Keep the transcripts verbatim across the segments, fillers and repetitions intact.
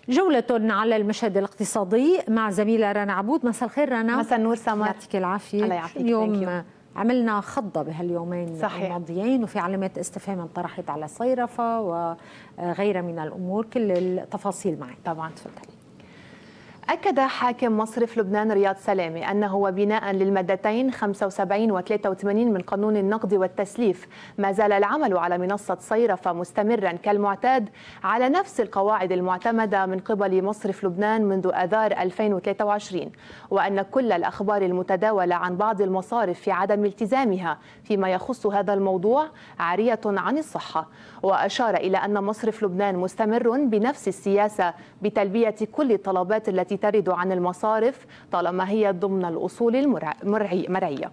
جولة على المشهد الاقتصادي مع زميلة رنا عبود. مساء الخير رنا. مساء النور سمر. يعطيك العافية. الله يعافيك. اليوم عملنا خضة بهاليومين صحيح. الماضيين، وفي علامات استفهام انطرحت على الصيرفة وغيرها من الأمور. كل التفاصيل معي. طبعا تفضلي. أكد حاكم مصرف لبنان رياض سلامة أنه وبناء للمادتين خمسة وسبعين و ثلاثة وثمانين من قانون النقد والتسليف ما زال العمل على منصة صيرفة مستمرا كالمعتاد على نفس القواعد المعتمدة من قبل مصرف لبنان منذ آذار ألفين وثلاثة وعشرين، وأن كل الأخبار المتداولة عن بعض المصارف في عدم التزامها فيما يخص هذا الموضوع عارية عن الصحة. وأشار إلى أن مصرف لبنان مستمر بنفس السياسة بتلبية كل الطلبات التي ترد عن المصارف طالما هي ضمن الأصول المرعية.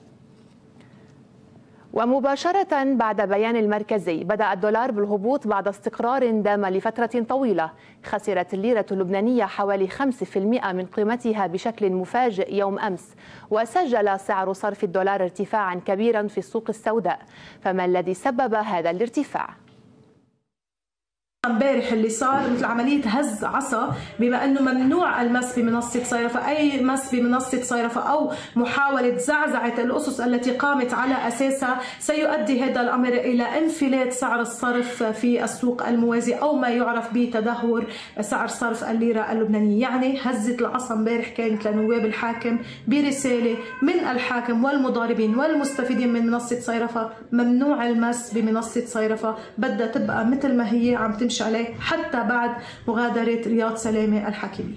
ومباشرة بعد بيان المركزي بدأ الدولار بالهبوط بعد استقرار دام لفترة طويلة. خسرت الليرة اللبنانية حوالي خمسة بالمئة من قيمتها بشكل مفاجئ يوم أمس، وسجل سعر صرف الدولار ارتفاعا كبيرا في السوق السوداء. فما الذي سبب هذا الارتفاع؟ امبارح اللي صار مثل عمليه هز عصا، بما انه ممنوع المس بمنصه صيرفه، اي مس بمنصه صيرفه او محاوله زعزعه الاسس التي قامت على اساسها سيؤدي هذا الامر الى انفلات سعر الصرف في السوق الموازي او ما يعرف بتدهور سعر صرف الليره اللبنانيه. يعني هزه العصا امبارح كانت لنواب الحاكم برساله من الحاكم والمضاربين والمستفيدين من منصه صيرفه: ممنوع المس بمنصه صيرفه، بدها تبقى مثل ما هي عم تمشي عليه حتى بعد مغادرة رياض سلامة الحاكمية.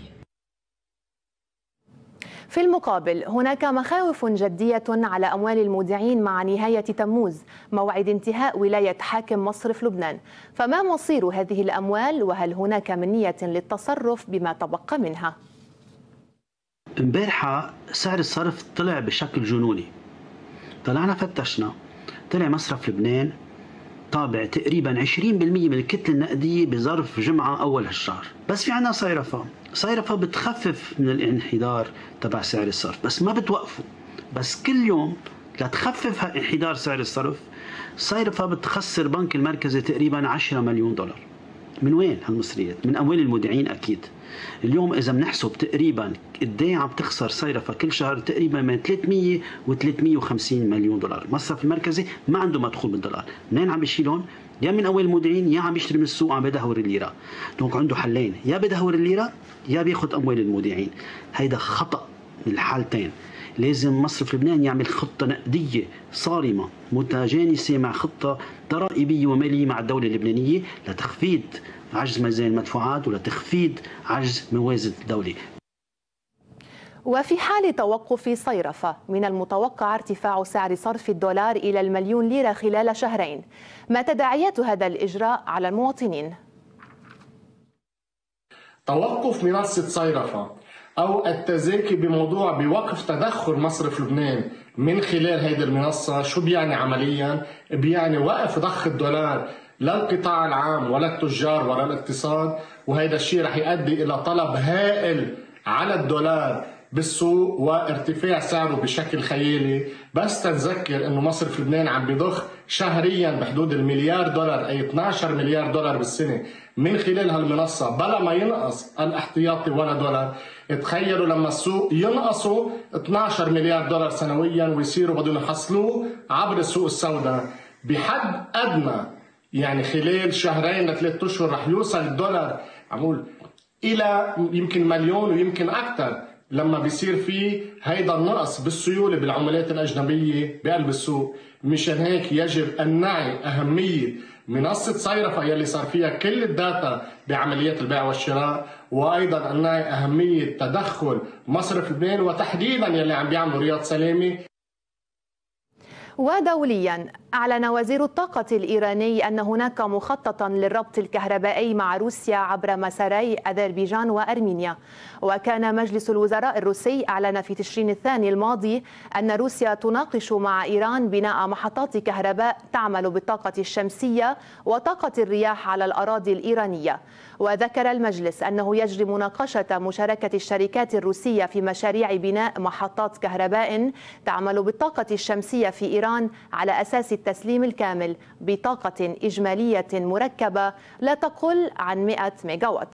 في المقابل هناك مخاوف جدية على أموال المودعين مع نهاية تموز، موعد انتهاء ولاية حاكم مصرف لبنان. فما مصير هذه الأموال، وهل هناك من نية للتصرف بما تبقى منها؟ امبارحة سعر الصرف طلع بشكل جنوني. طلعنا فتشنا، طلع مصرف لبنان طابع تقريبا عشرين بالمئة من الكتلة النقدية بظرف جمعة أول هالشهر. بس في عنا صيرفة، صيرفة بتخفف من الانحدار تبع سعر الصرف، بس ما بتوقفه. بس كل يوم لتخفف انحدار سعر الصرف صيرفة بتخسر بنك المركزي تقريبا عشرة مليون دولار. من وين هالمصريات؟ من أموال المودعين أكيد. اليوم إذا بنحسب تقريبا قد ايه عم تخسر صيرفة كل شهر، تقريبا من ثلاثمئة و ثلاثمئة وخمسين مليون دولار. المصرف المركزي ما عنده مدخول بالدولار، منين عم بيشيلون؟ يا من أموال المودعين، يا عم يشتري من السوق عم بدهور الليرة. دونك عنده حلين: يا بدهور الليرة يا بياخذ أموال المودعين. هيدا خطأ من الحالتين. لازم مصرف لبنان يعمل خطة نقدية صارمة متجانسة مع خطة ضرائبية ومالية مع الدولة اللبنانية لتخفيض عجز ميزان المدفوعات ولتخفيض عجز موازنة الدولة. وفي حال توقف صيرفة من المتوقع ارتفاع سعر صرف الدولار إلى المليون ليرة خلال شهرين. ما تداعيات هذا الإجراء على المواطنين؟ توقف منصة صيرفة أو التزاكي بموضوع بوقف تدخل مصرف لبنان من خلال هذه المنصة، شو بيعني عمليا؟ بيعني وقف ضخ الدولار لا القطاع العام ولا التجار ولا الاقتصاد، وهذا الشيء رح يؤدي إلى طلب هائل على الدولار بالسوق وارتفاع سعره بشكل خيالي. بس تنذكر انه مصرف لبنان عم بيضخ شهريا بحدود المليار دولار، اي اثنعش مليار دولار بالسنه من خلال هالمنصه بلا ما ينقص الاحتياطي ولا دولار. تخيلوا لما السوق ينقصوا اثنعش مليار دولار سنويا ويصيروا بدهم يحصلوه عبر السوق السوداء بحد ادنى. يعني خلال شهرين لثلاث اشهر رح يوصل الدولار عمول الى يمكن مليون ويمكن اكثر لما بيصير في هيدا النقص بالسيوله بالعملات الاجنبيه بقلب السوق. مشان هيك يجب ان نعي اهميه منصه صيرفه يلي صار فيها كل الداتا بعمليات البيع والشراء، وايضا ان نعي اهميه تدخل مصرف لبنان وتحديدا يلي عم بيعملوا رياض سلامه. ودوليا أعلن وزير الطاقة الإيراني أن هناك مخططا للربط الكهربائي مع روسيا عبر مساري أذربيجان وأرمينيا. وكان مجلس الوزراء الروسي أعلن في تشرين الثاني الماضي أن روسيا تناقش مع إيران بناء محطات كهرباء تعمل بالطاقة الشمسية وطاقة الرياح على الأراضي الإيرانية. وذكر المجلس أنه يجري مناقشة مشاركة الشركات الروسية في مشاريع بناء محطات كهرباء تعمل بالطاقة الشمسية في إيران على أساس التسليم الكامل بطاقة إجمالية مركبة لا تقل عن مئة ميجاوات.